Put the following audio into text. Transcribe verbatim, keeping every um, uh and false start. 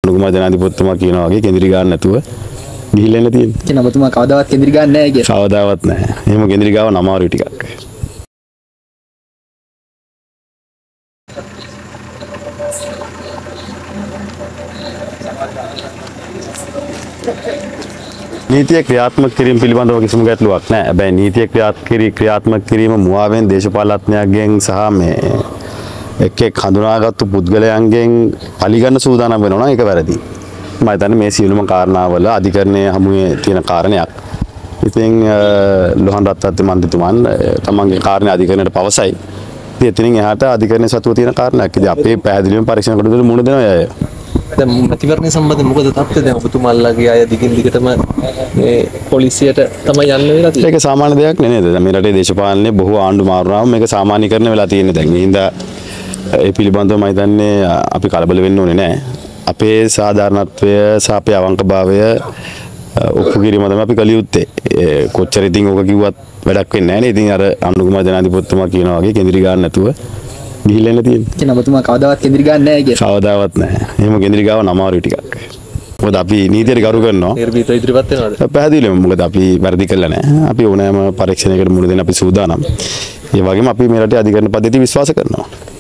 අනුකුමාර ජනාධිපතිතුමා කියනවා වගේ කෙඳිරි ගන්න නැතුව ගිහිල්ලා ඉන්න තියෙන්නේ. කියන ඔබතුමා කවදාවත් කෙඳිරි ගන්න නැහැ කියලා. කවදාවත් නැහැ. එහෙම කෙඳිරි ගාව නමාරුයි ටිකක්. නීතිය ක්‍රියාත්මක කිරීම පිළිබඳව කිසිම ගැටලුවක් නැහැ. හැබැයි නීතිය ක්‍රියාත්මක කිරීම මුවාවෙන් දේශපාලඥයන්ගෙන් සහ මේ එක් එක් හඳුනාගත්තු පුද්ගලයන්ගෙන් පරිගන්න සූදානම් වෙනවා නම් ඒක වැරදි. මම හිතන්නේ මේ සියලුම කාරණාවල අධිකරණයේ හමුවේ තියෙන කාරණයක්. ඉතින් ලෝහන් රත්නත්‍රි මන්ත්‍රීතුමන් තමන්ගේ කාරණේ අධිකරණයට පවසයි. ඉතින් එතනින් එහාට අධිකරණයේ සතුව තියෙන කාරණයක්. ඉතින් අපේ පැහැදිලිවම පරීක්ෂණ කටයුතු මුණ දෙනවා අය. දැන් මැතිවරණ සම්බන්ධ මොකද තත්ත්වය? දැන් ඔබතුමාලගේ අය දිගින් දිගටම මේ පොලිසියට තමයි යන්න වෙලා තියෙන්නේ. ඒක සාමාන්‍ය දෙයක් නෙනේද? මේ රටේ දේශපාලනේ බොහෝ ආණ්ඩු මාරුනාම මේක සාමාන්‍යීකරණය වෙලා තියෙන්නේ දැන්. ඒ හින්දා ඒ පිළිබඳව මම හිතන්නේ අපි කලබල වෙන්න ඕනේ නැහැ. අපේ සාධාරණත්වය සහ අපේ අවංකභාවය ඔප්පු කිරීම තමයි අපි කළ යුත්තේ. කොච්චර ඉතින් ඕක කිව්වත් වැඩක් වෙන්නේ නැහැ නේ. ඉතින් අර අනුකුමාර ජනාධිපතිතුමා කියනවා වගේ කෙඳිරි ගන්න නැතුව ගිහිල්ලා ඉන්න තියෙන්නේ. කියන ඔබතුමා කවදාවත් කෙඳිරි ගන්න නැහැ කියලා. කවදාවත් නැහැ. එහෙම කෙඳිරි ගාව නමාරුයි ටිකක්. මොකද අපි නීතියට ගරු කරනවා. නිර්භීතව ඉදිරිපත් වෙනවද? පැහැදිලිවම මොකද අපි වැරදි කළා නැහැ. අපි ඕනෑම පරීක්ෂණයකට මුහුණ දෙන්න අපි සූදානම්. ඒ වගේම අපි මේ රටේ අධිකරණ පද්ධතිය විශ්වාස කරනවා.